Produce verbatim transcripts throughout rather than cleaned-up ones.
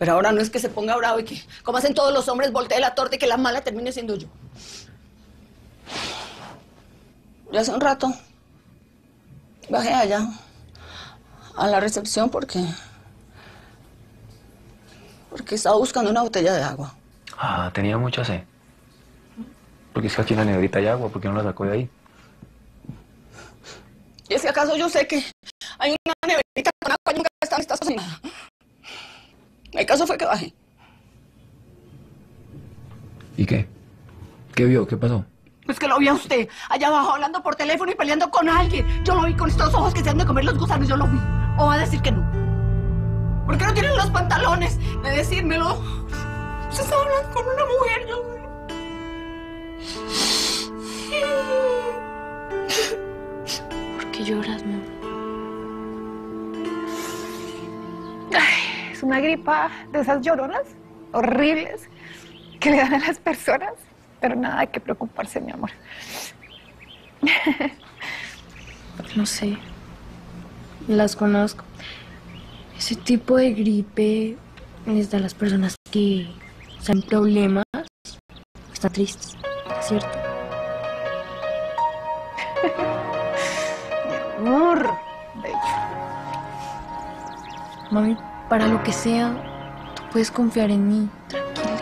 Pero ahora no es que se ponga bravo y que, como hacen todos los hombres, voltee la torta y que la mala termine siendo yo. Ya hace un rato bajé allá a la recepción porque... porque estaba buscando una botella de agua. Ah, tenía mucha sed. Porque es que aquí en la negrita hay agua, ¿por qué no la sacó de ahí? Y es que acaso yo sé que hay una neverita con agua y nunca está en estas cosas. El caso fue que bajé. ¿Y qué? ¿Qué vio? ¿Qué pasó? Pues que lo vi a usted, allá abajo, hablando por teléfono y peleando con alguien. Yo lo vi con estos ojos que se han de comer los gusanos, yo lo vi. ¿O va a decir que no? ¿Por qué no tienen los pantalones de decírmelo? Usted está hablando con una mujer, yo... ¿Por qué lloras, mamá? Ay, es una gripa de esas lloronas horribles que le dan a las personas, pero nada, hay que preocuparse, mi amor. No sé, las conozco. Ese tipo de gripe es de las personas que están problemas, están tristes, ¿cierto? Mi amor, bello. Mami, para lo que sea, tú puedes confiar en mí, tranquila.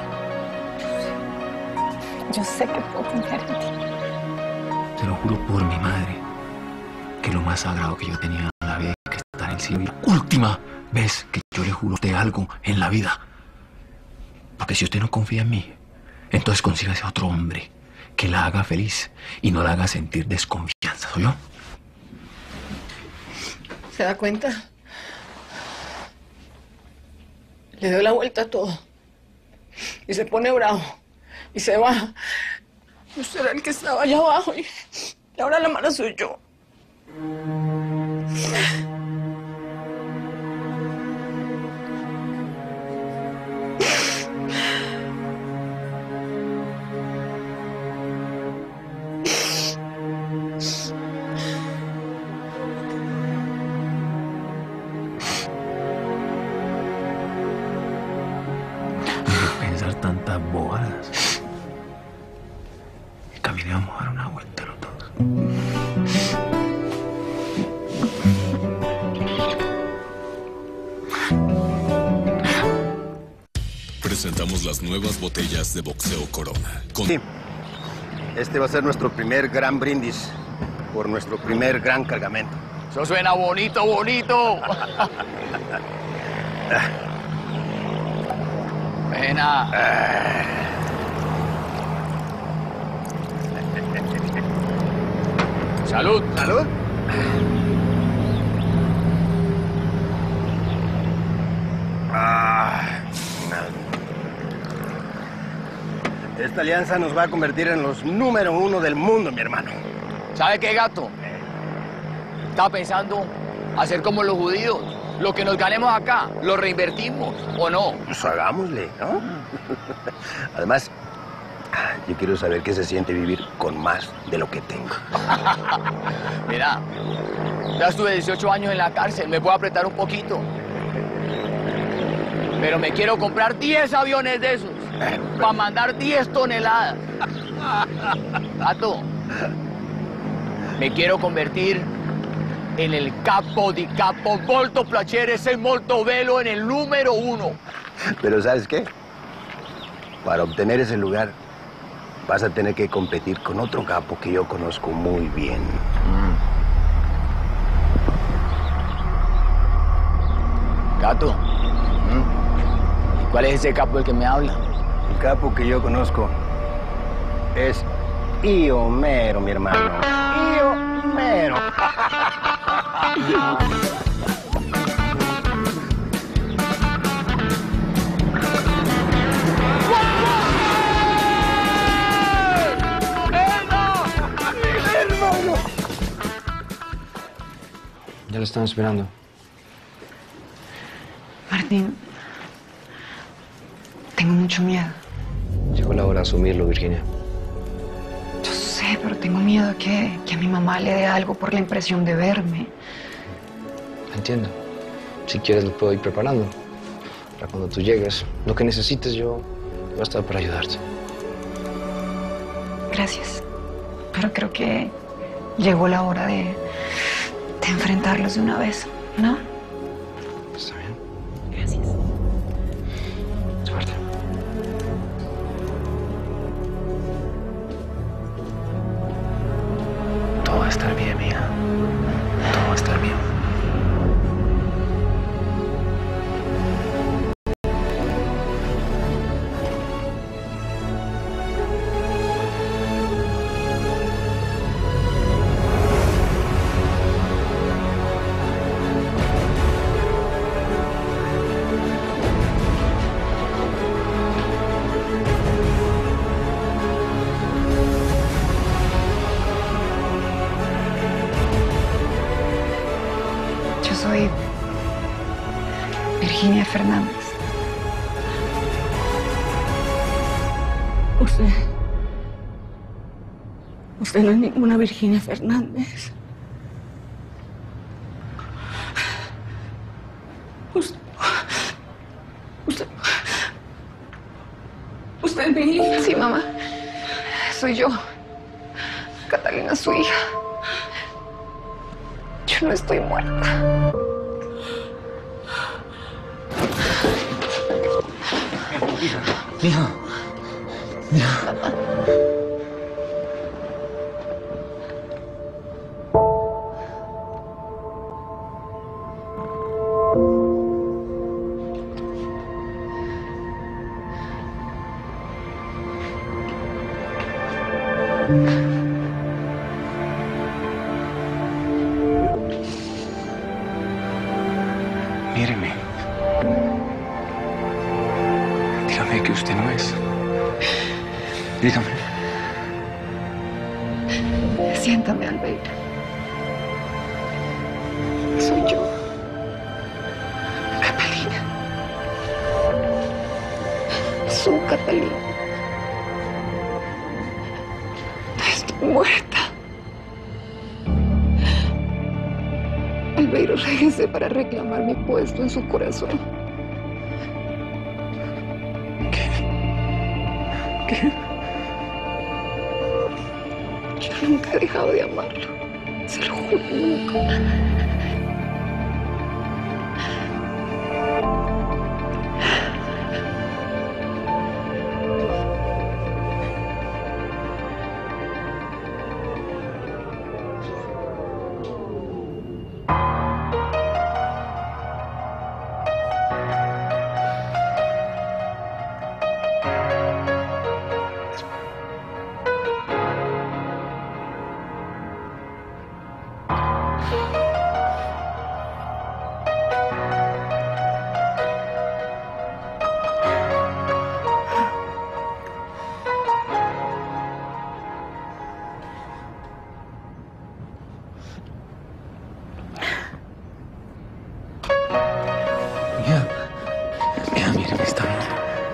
Yo sé que puedo confiar en ti. Te lo juro por mi madre, que lo más sagrado que yo tenía en la vida es que estar en el cielo. Y la última vez que yo le juro a usted algo en la vida. Porque si usted no confía en mí, entonces consígase a otro hombre que la haga feliz y no la haga sentir desconfianza, ¿soy yo? ¿Se da cuenta? Le doy la vuelta a todo. Y se pone bravo. Y se va. Usted era el que estaba allá abajo y, y ahora la mala soy yo. Pensar tantas bobadas. Caminemos a dar una vuelta los dos. Presentamos las nuevas botellas de boxeo Corona. Con... Sí, este va a ser nuestro primer gran brindis por nuestro primer gran cargamento. Eso suena bonito, bonito. Pena. Salud. Salud. Ah, esta alianza nos va a convertir en los número uno del mundo, mi hermano. ¿Sabe qué, gato? Estaba pensando hacer como los judíos. Lo que nos ganemos acá, lo reinvertimos, ¿o no? Pues hagámosle, ¿no? Además, yo quiero saber qué se siente vivir con más de lo que tengo. Mira, ya estuve dieciocho años en la cárcel, me puedo apretar un poquito. Pero me quiero comprar diez aviones de esos, para mandar diez toneladas. Gato, me quiero convertir en el capo di capo, molto piacere, ese molto velo, en el número uno. Pero ¿sabes qué? Para obtener ese lugar, vas a tener que competir con otro capo que yo conozco muy bien. Mm. Gato, ¿Mm? ¿cuál es ese capo del que me habla? El capo que yo conozco es Iomero, mi hermano. Iomero. Ya lo estamos esperando. Martín, tengo mucho miedo. Llegó la hora de asumirlo, Virginia. Yo sé, pero tengo miedo que, que a mi mamá le dé algo por la impresión de verme. Entiendo. Si quieres lo puedo ir preparando. Para cuando tú llegues, lo que necesites, yo voy a estar para ayudarte. Gracias. Pero creo que llegó la hora de, de enfrentarlos de una vez, ¿no? Está bien. Gracias. Suerte. Todo va a estar bien, mija. Todo va a estar bien. Yo soy Virginia Fernández. Usted... Usted no es ninguna Virginia Fernández. Usted... Usted... Usted es mi hija. Sí, mamá. Soy yo. Catalina, su hija. Yo no estoy muerta. Mija. Mija. Míreme. Dígame que usted no es. Dígame. Siéntame, Albeiro. Soy yo. Catalina. Su Catalina. No estoy muerta. Albeiro, regrese para reclamar mi puesto en su corazón. ¿Qué? ¿Qué? Yo nunca he dejado de amarlo. Se lo juro, nunca. Mija. Mija, míreme, está bien.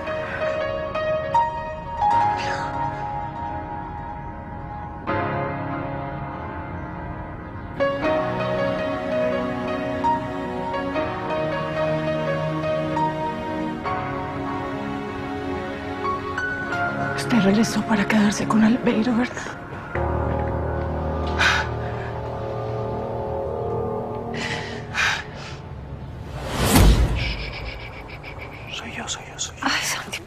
Usted regresó para quedarse con Albeiro, ¿verdad? Soy yo, soy yo, soy yo. Ay, Santi.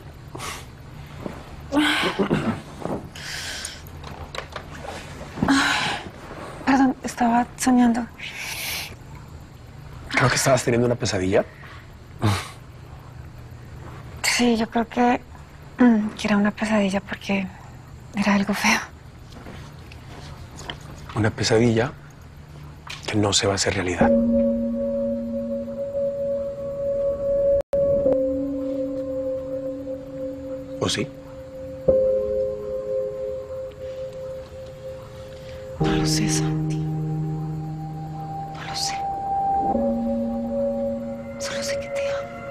Ay, perdón, estaba soñando. Creo que estabas teniendo una pesadilla. Sí, yo creo que, mm, que era una pesadilla porque era algo feo. Una pesadilla que no se va a hacer realidad. ¿O sí? No lo sé, Santi. No lo sé. Solo sé que te amo.